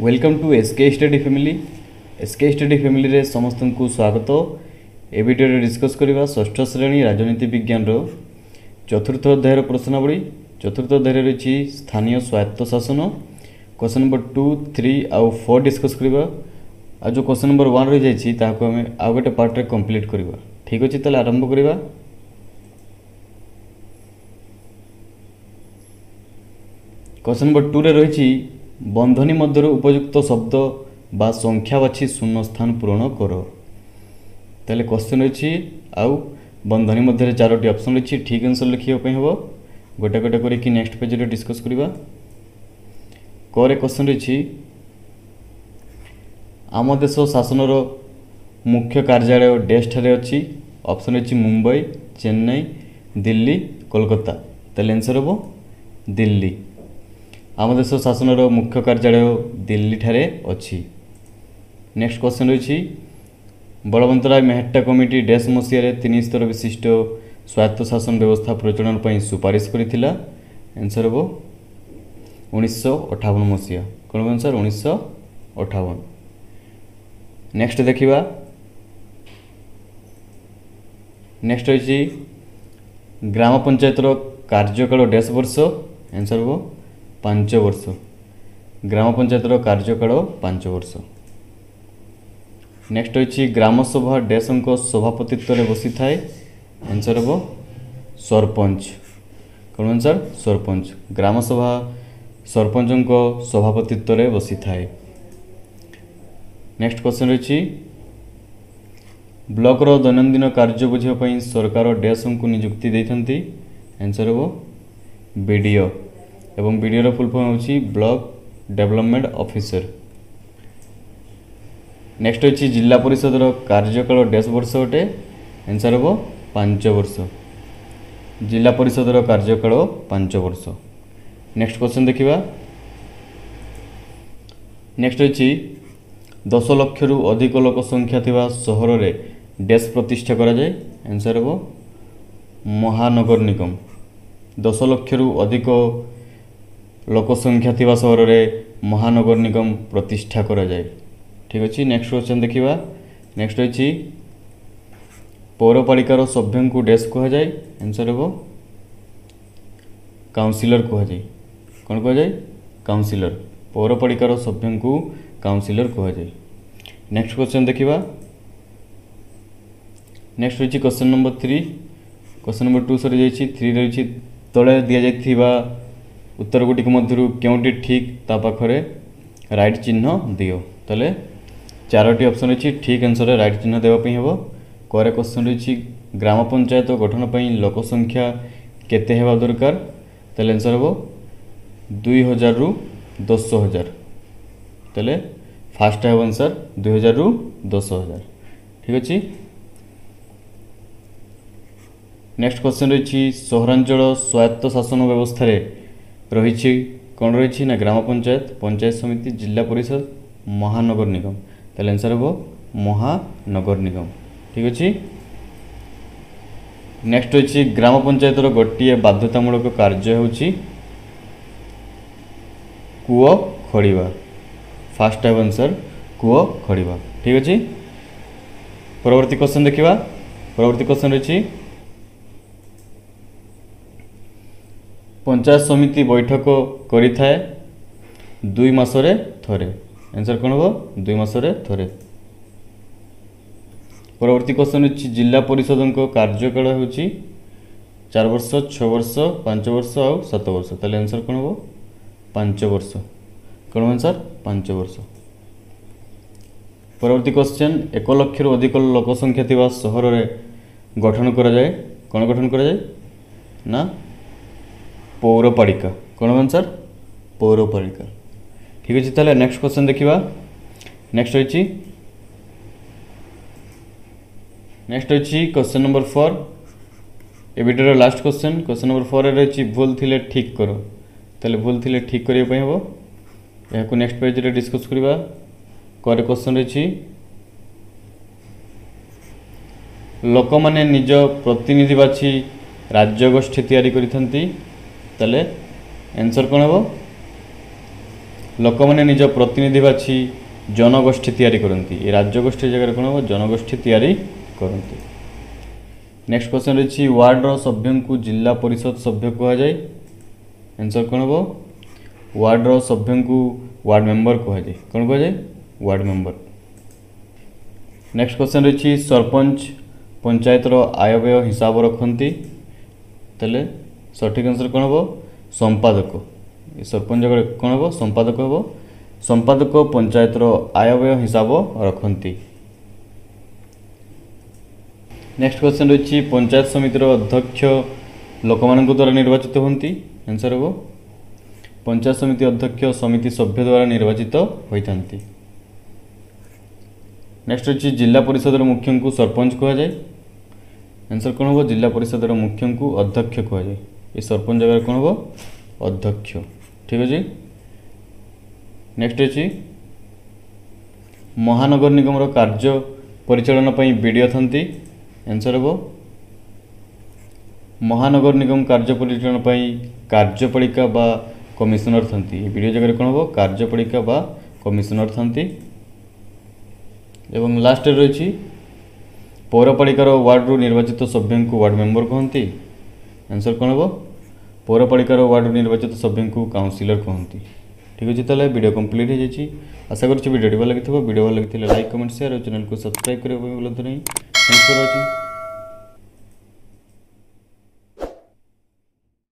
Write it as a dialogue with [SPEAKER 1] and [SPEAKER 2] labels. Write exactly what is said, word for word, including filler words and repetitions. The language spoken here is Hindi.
[SPEAKER 1] Welcome to SK study family SK study family रे समस्त को स्वागत। ए वीडियो रे डिस्कस करबा षष्ठ श्रेणी राजनीति विज्ञान रो चतुर्थ अध्याय प्रश्नावली। चतुर्थ अध्याय रही स्थानीय स्वायत्त शासन। क्वेश्चन नंबर टू थ्री आउ फोर डिस्कस करबा। आ जो क्वेश्चन नंबर वन रही जाइछि ताको हमें आउ गोटे पार्ट रे कंप्लीट करबा। ठीक अछि, ताले आरंभ करबा। क्वेश्चन नंबर टू रे रही बंधनी मध्य उपयुक्त शब्द बा संख्या बाछी शून्य स्थान पूरण कर। ताले क्वेश्चन रही आउ बंधनी मध्य चारोटी ऑप्शन रही। ठीक आंसर लिखिबा हम गोटे गोटे करके नेक्स्ट पेज रे डिस्कस करबा। करे क्वेश्चन रही आम देश शासन मुख्य कार्यालय डैश ठारे अच्छी। ऑप्शन रही मुंबई, चेन्नई, दिल्ली, कोलकाता। ताले आंसर हम दिल्ली। आम देश शासन मुख्य कार्यालय दिल्ली ठारे अच्छी। नेक्स्ट क्वेश्चन रही बलवंतराय मेहट्टा कमिटी डैश मसीह तीन स्तर विशिष्ट स्वायत्त शासन व्यवस्था प्रचलन पर सुपारिश करथिला। आंसर हम उन्नीस अठावन मसीहा। कौन आंसर उन्नीस अठावन। नेक्स्ट देखिबा। नेक्स्ट रही ग्राम पंचायतर कार्यकाल डैश वर्ष। आंसर हम पांच वर्ष। ग्राम पंचायतर कार्यकाल पांच वर्ष। नेक्स्ट रही ग्राम सभा डैश सभापतित्व में बसी थाए। आंसर हम सरपंच। कौन आंसर सरपंच। ग्राम सभा सरपंच सभापतित्व में बसी थाए। नेक्स्ट क्वेश्चन रही ब्लॉक रो दैनंदिन कार्य बुझापी सरकार डैश को नियुक्ति देते। आंसर हम बीडीओ एवं बीडीओ फुल फॉर्म होची ब्लॉक डेवलपमेंट ऑफिसर। नेक्स्ट रही जिला परिषद कार्यकाल डैश वर्ष अटे। आंसर हम पांच वर्ष। जिला परिषद कार्यकाल पांच वर्ष। नेक्स्ट क्वेश्चन देखिबा। नेक्स्ट रही दस लक्ष रु अधिक लोक संख्या थिबा सहर रे डैश प्रतिष्ठा करा जाय। आंसर हम महानगर निगम। दस लक्ष रु अधिक लोक संख्या थिबा सहर रे महानगर निगम प्रतिष्ठा करा जाय। ठीक अच्छे। नेक्स्ट क्वेश्चन देखिबा। नेक्स्ट रही पौरपालिकार सभ्य को डैश कह जाए। आंसर हम काउंसिलर कह जाए। कौन कह जाए काउंसिलर। पौरपालिकार सभ्य को काउंसिलर कह जाए। नेक्स्ट क्वेश्चन देखिबा। नेक्स्ट रही question number three. Question number two सरी जाइए। थ्री रही तले दि जाइथिबा उत्तर गुटिक मध्य केउटी ठीक ता पाखरे राइट चिन्ह दियो। ताले चारोटी ऑप्शन रही। ठीक आंसर राइट चिन्ह देवाई हम। करे क्वेश्चन रही ग्राम पंचायत गठन पर लोक संख्या केते हेबा दरकार। ताले आंसर हम दुई हजार रु दस हजार। ताले फास्ट है आंसर दुई हजार रु दस हजार। ठीक अच्छे। नेक्स्ट क्वेश्चन रही सहरांचल स्वायत्त शासन व्यवस्था रही कौन रही ना ग्राम पंचायत, पंचायत समिति, जिला परिषद, महानगर निगम। ताले आंसर हम महानगर निगम। ठीक अच्छे। नेक्स्ट रही ग्राम पंचायतर गोटे बाध्यतामूलक कार्य होची कूओ खोलिबा। फास्ट है आंसर कूओ खोलिबा। ठीक अच्छे। परवर्ती क्वेश्चन देखिबा। परवर्ती क्वेश्चन रही पंचायत समिति बैठक करि थाए दुई मासरे थरे। आंसर कौन हम दुई मासरे थरे। परवर्ती क्वेश्चन रही जिला परिषद कार्यकाल होची चार वर्ष, छः वर्ष, पांच वर्ष और सात वर्ष। ताले आंसर कौन हम पांच वर्ष। कौन आंसर पांच वर्ष। परवर्ती क्वेश्चन एक लक्ष रु अधिक लोक संख्या थिबा सहर रे गठन करा जाए। कौन गठन करा जाए ना पौरपालिका। कौन आंसर पौरपालिका। ठीक अच्छे। ताले नेक्स्ट क्वेश्चन देखिबा। नेक्स्ट रही नेक्स्ट रही क्वेश्चन नंबर फोर। ए video last question. Question number four रही भूल थिले ठीक करो। ताले भूल थिले ठीक करिया पई हबो। यहां नेक्स्ट पेज रे डिस्कस करबा। करे क्वेश्चन रही लोक माने निज प्रतिनिधि बाछी राज्य गोष्ठी तैयारी करिथंती। ताले आंसर कौन हम ଲୋକମାନେ ନିଜ ପ୍ରତିନିଧି ବାଛି जनगोष्ठी तैयारी करती राज्यगोष्ठी जगह कौन हम जनगोष्ठी तैयारी करती। नेक्स्ट क्वेश्चन रही वार्डर सभ्य को जिला परिषद सभ्य कह जाए आंसर कौन हम वार्डर सभ्य को वार्ड मेंबर कह जाए कौन कह जाए वार्ड मेंबर। नेक्स्ट क्वेश्चन रही सरपंच पंचायतर आय व्यय हिसाब रखती तेले सठिक आंसर कौन हम संपादक सरपंच जगह कौन हम संपादक हम संपादक पंचायतर आय व्यय हिसाब रखती। नेक्स्ट क्वेश्चन रही पंचायत समितिर अध्यक्ष लोक मान द्वारा निर्वाचित होती आंसर हम पंचायत समिति अध्यक्ष समिति सभ्य द्वारा निर्वाचित होती। नेक्स्ट रही जिला परिषद मुख्य को सरपंच कह जाए आंसर कौन हम जिला परिषद मुख्य को अध्यक्ष कह जाए ये सरपंच जगह कौन हम अध्यक्ष ठीक अच्छे। नेक्स्ट अच्छी महानगर निगम कार्य परिचालन बीडीओ था आंसर हम महानगर निगम कार्य परिचालन कार्यपालिका बा कमिशनर था बीडीओ जगह कौन हम कार्यपालिका बा कमिशनर था। एवं लास्ट रही पौरपालिकार वार्ड निर्वाचित सभ्य को वार्ड मेंबर कहती आंसर कौन हम पौरपालिकार वार्ड निर्वाचित सभ्य को काउंसिलर कहती ठीक अच्छे। ताले वीडियो कंप्लीट हो जाए आशा करुँच वीडियो भल लगी वीडियो भल लगी लाइक कमेंट शेयर और चैनल को सब्सक्राइब करने भूलु नहीं। Thanks for watching.